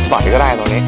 ต่อยก็ได้ตรงนี้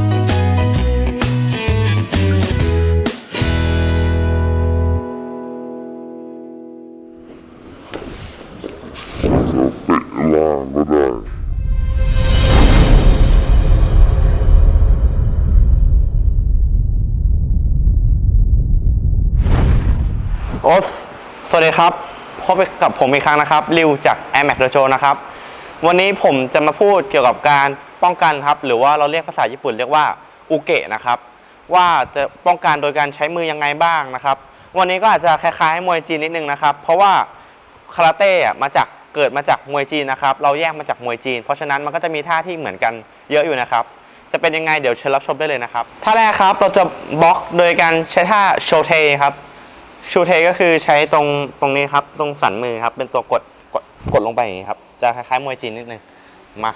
สวัสดีครับพบกับผมอีกครั้งนะครับริวจาก Air Max Dojo นะครับวันนี้ผมจะมาพูดเกี่ยวกับการป้องกันครับหรือว่าเราเรียกภาษาญี่ปุ่นเรียกว่าอุเกะนะครับว่าจะป้องกันโดยการใช้มือยังไงบ้างนะครับวันนี้ก็อาจจะคล้ายๆมวยจีนนิดนึงนะครับเพราะว่าคาราเต้เกิดมาจากมวยจีนนะครับเราแยกมาจากมวยจีนเพราะฉะนั้นมันก็จะมีท่าที่เหมือนกันเยอะอยู่นะครับจะเป็นยังไงเดี๋ยวเชิญรับชมได้เลยนะครับท่าแรกครับเราจะบล็อกโดยการใช้ท่าโชเทครับชูเทก็คือใช้ตรงนี้ครับตรงสันมือครับเป็นตัวกดลงไปอย่างนี้ครับจะคล้ายๆมวยจีนนิดนึงมา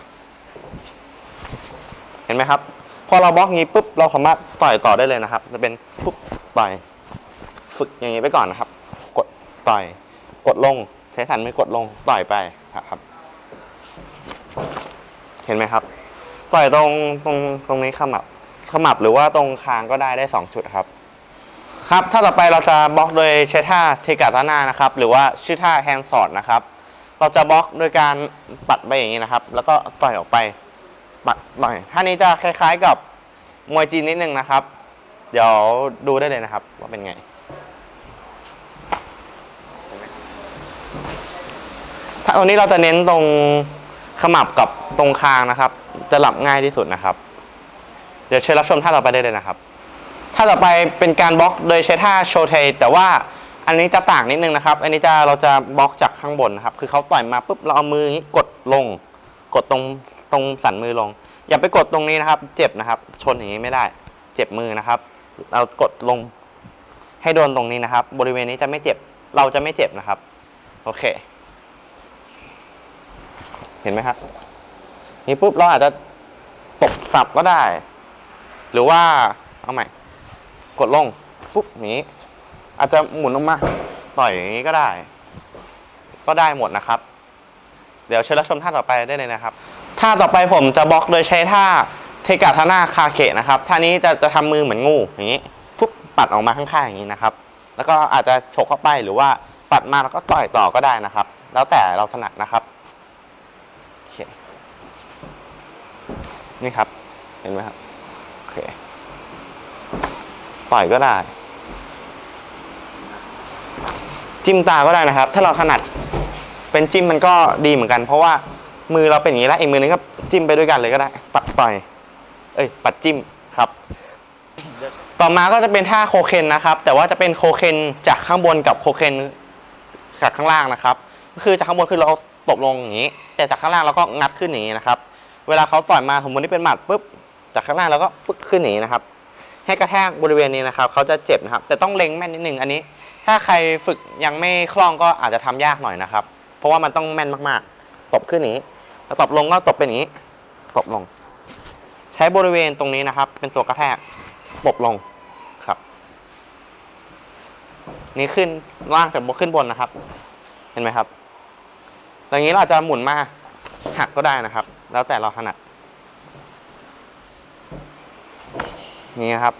เห็นไหมครับพอเราบล็อกงี้ปุ๊บเราสามารถต่อยต่อได้เลยนะครับจะเป็นปุ๊บต่อยฝึกอย่างนี้ไปก่อนนะครับกดต่อยกดลงใช้สันมือกดลงต่อยไปครับเห็นไหมครับต่อยตรงนี้ขมับหรือว่าตรงคางก็ได้2 จุดครับครับถ้าต่อไปเราจะบล็อกโดยใช้ท่าเทกาตาน่านะครับหรือว่าชื่อท่าแฮนด์สอดนะครับเราจะบล็อกโดยการปัดไปอย่างนี้นะครับแล้วก็ต่อยออกไปปัดต่อยท่านี้จะคล้ายๆกับมวยจีนนิดนึงนะครับเดี๋ยวดูได้เลยนะครับว่าเป็นไงถ้าตรงนี้เราจะเน้นตรงขมับกับตรงคางนะครับจะหลับง่ายที่สุดนะครับเดี๋ยวเชิญรับชมท่าต่อไปได้เลยนะครับท่าต่อไปเป็นการบล็อกโดยใช้ท่าโชเทแต่ว่าอันนี้จะต่างนิดนึงนะครับอันนี้เราจะบล็อกจากข้างบนนะครับคือเขาต่อยมาปุ๊บเราเอามือนี้กดลงกดตรงสันมือลงอย่าไปกดตรงนี้นะครับเจ็บนะครับชนอย่างนี้ไม่ได้เจ็บมือนะครับเรากดลงให้โดนตรงนี้นะครับบริเวณนี้จะไม่เจ็บเราจะไม่เจ็บนะครับโอเคเห็นไหมครับนี่ปุ๊บเราอาจจะตบสับก็ได้หรือว่าเอาใหม่กดลงปุ๊บนี้อาจจะหมุนลงมาต่อยอย่างนี้ก็ได้หมดนะครับเดี๋ยวเชิญรับชมท่าต่อไปได้เลยนะครับท่าต่อไปผมจะบล็อกโดยใช้ท่าเทกาทาน่าคาเกะนะครับท่านี้จะทำมือเหมือนงูอย่างนี้ปุ๊บปัดออกมาข้างๆอย่างนี้นะครับแล้วก็อาจจะฉกเข้าไปหรือว่าปัดมาแล้วก็ต่อยต่อก็ได้นะครับแล้วแต่เราถนัดนะครับโอเคนี่ครับเห็นไหมครับโอเคต่อยก็ได้จิ้มตาก็ได้นะครับถ้าเราถนัดเป็นจิ้มมันก็ดีเหมือนกันเพราะว่ามือเราเป็นอย่างนี้แล้วอีกมือนึงก็จิ้มไปด้วยกันเลยก็ได้ปัดต่อยปัดจิ้มครับต่อมาก็จะเป็นท่าโคเคนนะครับแต่ว่าจะเป็นโคเคนจากข้างบนกับโคเคนจากข้างล่างนะครับก็คือจากข้างบนคือเราตบลงอย่างนี้แต่จากข้างล่างเราก็งัดขึ้นอย่างนี้นะครับเวลาเขาต่อยมาสมมติที่เป็นหมัดปุ๊บจากข้างล่างเราก็ปึ๊กขึ้นอย่างนี้นะครับให้กระแทกบริเวณนี้นะครับเขาจะเจ็บนะครับแต่ต้องเล็งแม่นนิดนึงอันนี้ถ้าใครฝึกยังไม่คล่องก็อาจจะทำยากหน่อยนะครับเพราะว่ามันต้องแม่นมากๆตบขึ้นนี้แล้วตบลงก็ตบเป็นอย่างนี้ตบลงใช้บริเวณตรงนี้นะครับเป็นตัวกระแทกตบลงครับนี่ขึ้นล่างจากบนขึ้นบนนะครับเห็นไหมครับอย่างนี้เราจะหมุนมาหักก็ได้นะครับแล้วแต่เราถนัดนี่ครับ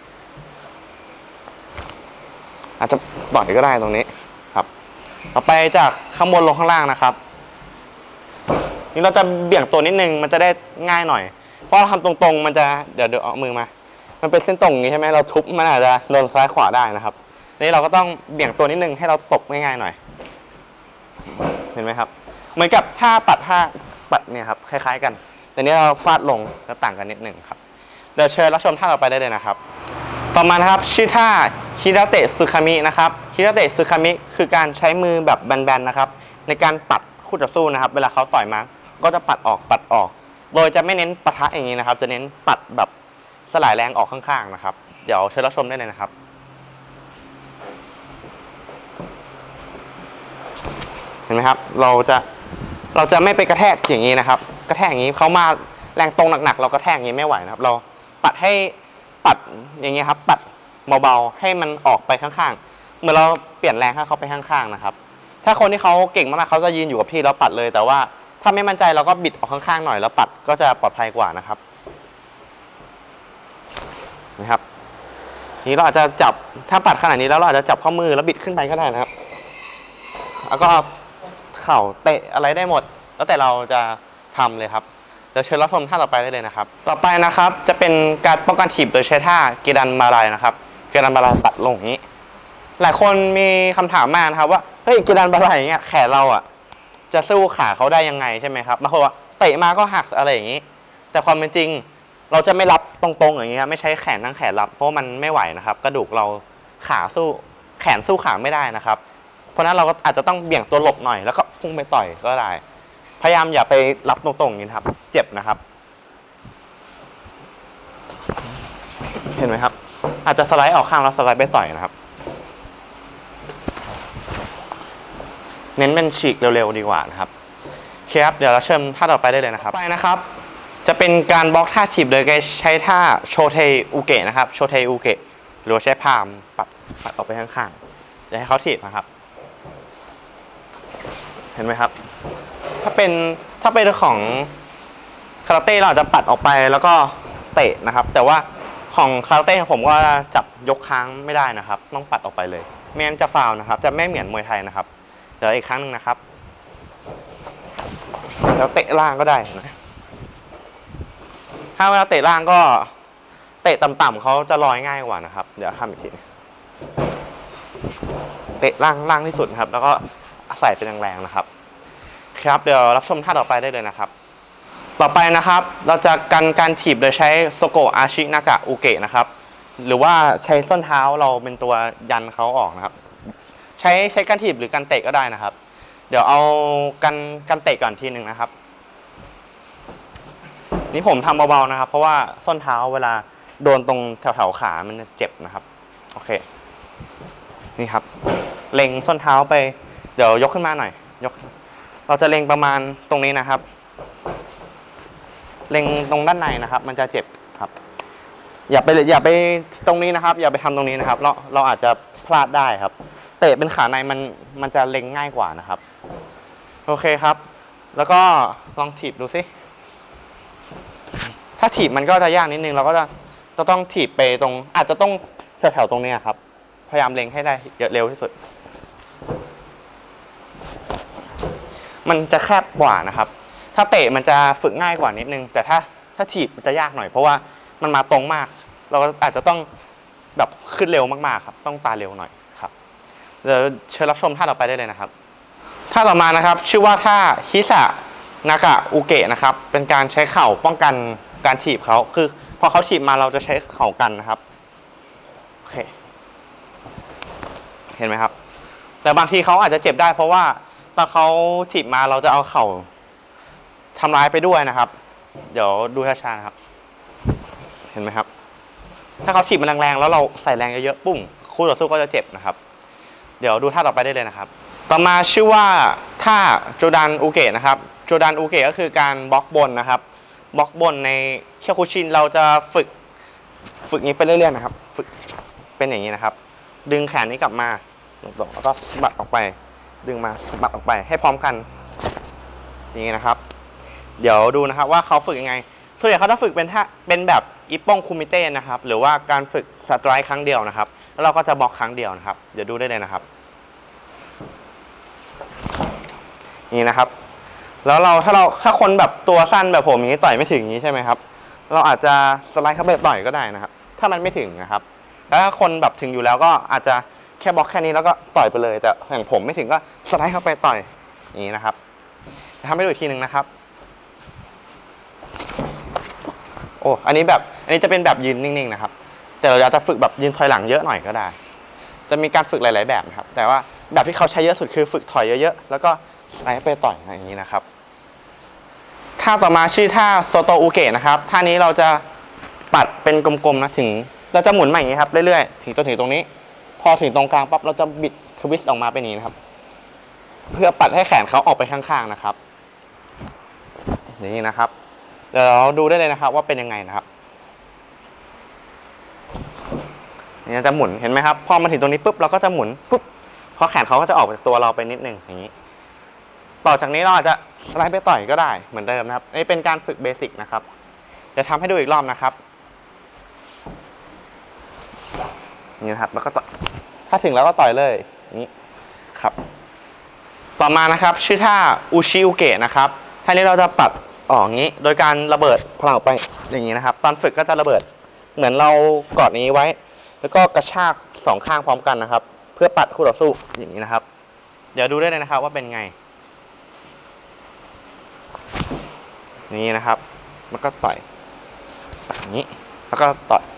อาจจะต่อยก็ได้ตรงนี้ครับต่อไปจากข้างบนลงข้างล่างนะครับนี่เราจะเบี่ยงตัวนิดนึงมันจะได้ง่ายหน่อยเพราะเราทำตรงๆมันจะเดี๋ยวเอามือมามันเป็นเส้นตรงอย่างนี้ใช่ไหมเราทุบมันอาจจะโดนซ้ายขวาได้นะครับนี่เราก็ต้องเบี่ยงตัวนิดนึงให้เราตบง่ายๆหน่อยเห็นไหมครับเหมือนกับท่าปัดเนี่ยครับคล้ายๆกันแต่นี้เราฟาดลงจะต่างกันนิดนึงครับเดี๋ยวเชิญรับชมท่าต่อไปได้เลยนะครับต่อมานะครับชื่อท่าฮิราเตะซึคามินะครับฮิราเตะซึคามิคือการใช้มือแบบแบนๆนะครับในการปัดคู่ต่อสู้นะครับเวลาเขาต่อยมาก็จะปัดออกโดยจะไม่เน้นปะทะอย่างนี้นะครับจะเน้นปัดแบบสลายแรงออกข้างๆนะครับเดี๋ยวเชิญรับชมได้เลยนะครับเห็นไหมครับเราจะไม่ไปกระแทกอย่างนี้นะครับกระแทกอย่างนี้เขามาแรงตรงหนักๆเรากระแทกอย่างนี้ไม่ไหวนะครับเราปัดอย่างนี้ครับปัดเบาๆให้มันออกไปข้างๆเมื่อเราเปลี่ยนแรงให้เขาไปข้างๆนะครับถ้าคนที่เขาเก่งมากๆเขาจะยืนอยู่กับที่แล้วปัดเลยแต่ว่าถ้าไม่มั่นใจเราก็บิดออกข้างๆหน่อยแล้วปัดก็จะปลอดภัยกว่านะครับนะครับนี้เราอาจจะจับถ้าปัดขนาดนี้แล้วเราอาจจะจับข้อมือแล้วบิดขึ้นไปก็ได้นะครับแล้วก็เข่าเตะอะไรได้หมดแล้วแต่เราจะทำเลยครับเดี๋ยวเชิญรับชมท่าต่อไปได้เลยนะครับต่อไปนะครับจะเป็นการป้องกันถีบโดยใช้ท่าเกดันมาลายนะครับเกดันมาลายปัดลงอย่างนี้หลายคนมีคำถามมากนะครับว่าเฮ้ยเกดันมาลายอย่างเงี้ยแขนเราอ่ะจะสู้ขาเขาได้ยังไงใช่ไหมครับบางคนว่าเตะมาก็หักอะไรอย่างนี้ แต่ความเป็นจริงเราจะไม่รับตรงๆอย่างนี้ครับไม่ใช้แขนทั้งแขนรับเพราะมันไม่ไหวนะครับกระดูกเราขาสู้แขนสู้ขาไม่ได้นะครับเพราะนั้นเราก็อาจจะต้องเบี่ยงตัวหลบหน่อยแล้วก็พุ่งไปต่อยก็ได้พยายามอย่าไปรับตรงๆอย่างนี้ครับเจ็บนะครับเห็นไหมครับอาจจะสไลด์ออกข้างแล้วสไลด์ไปต่อยนะครับเน้นเป็นฉีกเร็วๆดีกว่านะครับโอเคครับเดี๋ยวเราเชิญท่าต่อไปได้เลยนะครับไปนะครับจะเป็นการบล็อกท่าถีบโดยการใช้ท่าโชเทอุเกะนะครับโชเทอุเกะหรือว่าใช้พามปัดออกไปข้างๆอย่าให้เขาถีบนะครับเห็นไหมครับถ้าเป็นของคาราเต้เราจะปัดออกไปแล้วก็เตะนะครับแต่ว่าของคาราเต้ของผมก็จับยกค้างไม่ได้นะครับต้องปัดออกไปเลยไม่งั้นจะฟาวนะครับจะไม่เหมือนมวยไทยนะครับเดี๋ยวอีกครั้งหนึ่งนะครับแล้วเตะล่างก็ได้นะถ้าเวลาเตะล่างก็เตะต่ำๆเขาจะลอยง่ายกว่านะครับเดี๋ยวทำอีกทีเตะล่างที่สุดครับแล้วก็ใส่เป็นแรงๆนะครับครับเดี๋ยวรับชมท่าต่อไปได้เลยนะครับต่อไปนะครับเราจะกันการถีบโดยใช้โซโกะอาชินากะอุเกะนะครับหรือว่าใช้ส้นเท้าเราเป็นตัวยันเขาออกนะครับใช้การถีบหรือการเตะก็ได้นะครับเดี๋ยวเอากันเตะก่อนทีหนึ่งนะครับนี่ผมทำเบาๆนะครับเพราะว่าส้นเท้าเวลาโดนตรงแถวๆขามันเจ็บนะครับโอเคนี่ครับเล็งส้นเท้าไปเดี๋ยวยกขึ้นมาหน่อยยกเราจะเล็งประมาณตรงนี้นะครับเล็งตรงด้านในนะครับมันจะเจ็บครับอย่าไปตรงนี้นะครับอย่าไปทำตรงนี้นะครับเราอาจจะพลาดได้ครับเตะเป็นขาในมันจะเล็งง่ายกว่านะครับโอเคครับแล้วก็ลองถีบดูสิถ้าถีบมันก็จะยากนิดนึงเราก็จะต้องถีบไปตรงอาจจะต้องแถวๆตรงนี้ครับพยายามเล็งให้ได้เร็วที่สุดมันจะแคบกว่านะครับถ้าเตะมันจะฝึกง่ายกว่านิดนึงแต่ถ้าถีบมันจะยากหน่อยเพราะว่ามันมาตรงมากเราก็อาจจะต้องแบบขึ้นเร็วมากๆครับต้องตาเร็วหน่อยครับเดี๋ยวเชิญรับชมท่าต่อไปได้เลยนะครับท่าต่อมานะครับชื่อว่าท่าฮิสะนากะอุเกะนะครับเป็นการใช้เข่าป้องกันการถีบเขาคือพอเขาถีบมาเราจะใช้เข่ากันนะครับโอเคเห็นไหมครับแต่บางทีเขาอาจจะเจ็บได้เพราะว่าตอนเขาถีบมาเราจะเอาเข่าทำร้ายไปด้วยนะครับเดี๋ยวดูช้าๆนะครับเห็นไหมครับถ้าเขาถีบมันแรงๆแล้วเราใส่แรงเยอะๆปุ้งคู่ต่อสู้ก็จะเจ็บนะครับเดี๋ยวดูท่าต่อไปได้เลยนะครับต่อมาชื่อว่าท่าโจดันอุเกะนะครับโจดันอุเกะก็คือการบล็อกบนนะครับบล็อกบนในเคียวคุชินเราจะฝึกนี้ไปเรื่อยๆนะครับฝึกเป็นอย่างนี้นะครับดึงแขนนี้กลับมาตรงๆแล้วก็สะบัดออกไปดึงมาสะบัดออกไปให้พร้อมกันอย่างนี้นะครับเดี๋ยวดูนะครับว่าเขาฝึกยังไงส่วนใหญ่เขาจะฝึกเป็นแบบอิปปงคุมิเต้นะครับหรือว่าการฝึกสไตร์ครั้งเดียวนะครับแล้วเราก็จะบล็อกครั้งเดียวนะครับเดี๋ยวดูได้เลยนะครับนี่นะครับแล้วถ้าคนแบบตัวสั้นแบบผมอย่างนี้ต่อยไม่ถึงอย่างนี้ใช่ไหมครับเราอาจจะสไลด์เข้าไปต่อยก็ได้นะครับถ้ามันไม่ถึงนะครับแล้วถ้าคนแบบถึงอยู่แล้วก็อาจจะแค่บล็อกแค่นี้แล้วก็ต่อยไปเลยแต่อย่างผมไม่ถึงก็สไลด์เข้าไปต่อยอย่างนี้นะครับทำให้ดูอีกทีหนึ่งนะครับโอ้อันนี้จะเป็นแบบยืนนิ่งๆนะครับแต่เราจะฝึกแบบยืนถอยหลังเยอะหน่อยก็ได้จะมีการฝึกหลายๆแบบนะครับแต่ว่าแบบที่เขาใช้เยอะสุดคือฝึกถอยเยอะๆแล้วก็สไลด์ไปต่อยอย่างนี้นะครับท่าต่อมาชื่อท่าโซโตอุเกะนะครับท่านี้เราจะปัดเป็นกลมๆนะถึงเราจะหมุนมาอย่างนี้ครับเรื่อยๆถึงจนถึงตรงนี้พอถึงตรงกลางปั๊บเราจะบิดทวิสต์ออกมาเป็นอย่างนี้นะครับเพื่อปัดให้แขนเขาออกไปข้างๆนะครับอย่างนี้นะครับเดี๋ยวเราดูได้เลยนะครับว่าเป็นยังไงนะครับนี่จะหมุนเห็นไหมครับพอมาถึงตรงนี้ปุ๊บเราก็จะหมุนปุ๊บพอแขนเขาก็จะออกจากตัวเราไปนิดนึงอย่างนี้ต่อจากนี้เราอาจจะสไลด์ไปต่อยก็ได้เหมือนเดิมนะครับนี่เป็นการฝึกเบสิกนะครับจะทำให้ดูอีกรอบนะครับนี่นะครับแล้วก็ต่อยถ้าถึงแล้วก็ต่อยเลยนี้ครับต่อมานะครับชื่อท่าอุชิอุเกะนะครับท่านี้เราจะปัดออกงี้โดยการระเบิดพลังออกไปอย่างนี้นะครับตอนฝึกก็จะระเบิดเหมือนเรากอดนี้ไว้แล้วก็กระชากสองข้างพร้อมกันนะครับเพื่อปัดคู่ต่อสู้อย่างนี้นะครับเดี๋ยวดูได้เลยนะครับว่าเป็นไงนี่นะครับแล้วก็ต่อยอย่างนี้แล้วก็ต่อย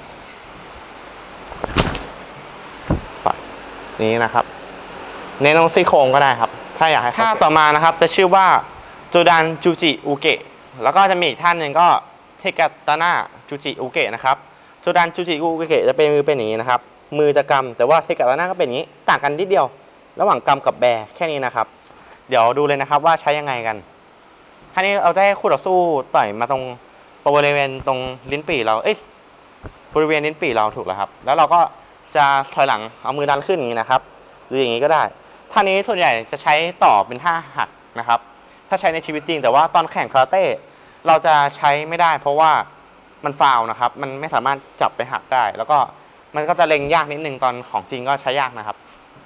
นี้นะครับเน้นตรงซี่โครงก็ได้ครับถ้าอยากให้ท่าต่อมานะครับจะชื่อว่าจูดันจูจิอุเกะแล้วก็จะมีอีกท่านหนึ่งก็เทกาตาน่าจูจิอุเกะนะครับจูดันจูจิอุเกะจะเป็นมือเป็นอย่างนี้นะครับมือจะกำแต่ว่าเทกาตาน่าก็เป็นอย่างนี้ต่างกันนิดเดียวระหว่างกำกับแบแค่นี้นะครับเดี๋ยวดูเลยนะครับว่าใช้ยังไงกันท่านี้เราจะให้คู่ต่อสู้ต่อยมาตรงบริเวณตรงลิ้นปี่เราบริเวณลิ้นปี่เราถูกแล้วครับแล้วเราก็จะถอยหลังเอามือดันขึ้นอย่างนี้นะครับหรืออย่างนี้ก็ได้ท่านี้ส่วนใหญ่จะใช้ต่อเป็นท่าหักนะครับถ้าใช้ในชีวิตจริงแต่ว่าตอนแข่งคาราเต้เราจะใช้ไม่ได้เพราะว่ามันฟาวนะครับมันไม่สามารถจับไปหักได้แล้วก็มันก็จะเล็งยากนิดนึงตอนของจริงก็ใช้ยากนะครับ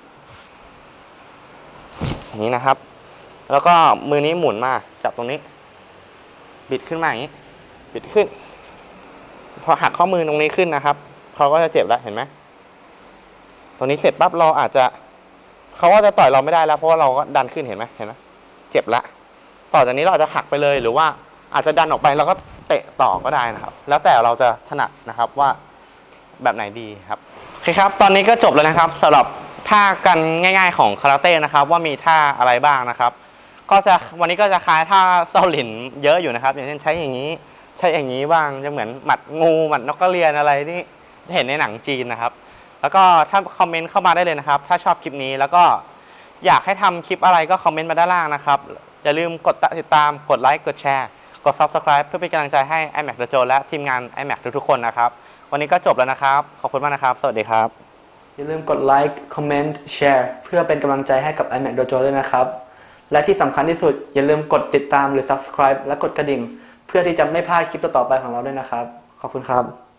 อย่างนี้นะครับแล้วก็มือนี้หมุนมาจับตรงนี้บิดขึ้นมาอย่างนี้บิดขึ้นพอหักข้อมือตรงนี้ขึ้นนะครับเขาก็จะเจ็บแล้วเห็นไหมตรงนี้เสร็จปั๊บเราอาจจะเขาก็จะต่อยเราไม่ได้แล้วเพราะว่าเราก็ดันขึ้นเห็นไหมเจ็บละต่อจากนี้เราอาจจะหักไปเลยหรือว่าอาจจะดันออกไปแล้วก็เตะต่อก็ได้นะครับแล้วแต่เราจะถนัดนะครับว่าแบบไหนดีครับโอเคครับตอนนี้ก็จบแล้วนะครับสำหรับท่ากันง่ายๆของคาราเต้นะครับว่ามีท่าอะไรบ้างนะครับก็จะวันนี้ก็จะคล้ายท่าเซาหลินเยอะอยู่นะครับอย่างเช่นใช้อย่างนี้ใช้อย่างนี้บ้างจะเหมือนหมัดงูหมัดนกกระเรียนอะไรที่เห็นในหนังจีนนะครับแล้วก็ถ้าคอมเมนต์เข้ามาได้เลยนะครับถ้าชอบคลิปนี้แล้วก็อยากให้ทำคลิปอะไรก็คอมเมนต์มาด้านล่างนะครับอย่าลืมกดติดตามกดไลค์กดแชร์กด Subscribe เพื่อเป็นกำลังใจให้ iMac Dojo และทีมงาน iMac ทุกๆคนนะครับวันนี้ก็จบแล้วนะครับขอบคุณมากนะครับสวัสดีครับอย่าลืมกดไลค์คอมเมนต์แชร์เพื่อเป็นกำลังใจให้กับ iMac Dojo ด้วยนะครับและที่สำคัญที่สุดอย่าลืมกดติดตามหรือ Subscribe และกดกระดิ่งเพื่อที่จะไม่พลาดคลิปต่อๆไปของเราด้วยนะครับขอบคุณครับ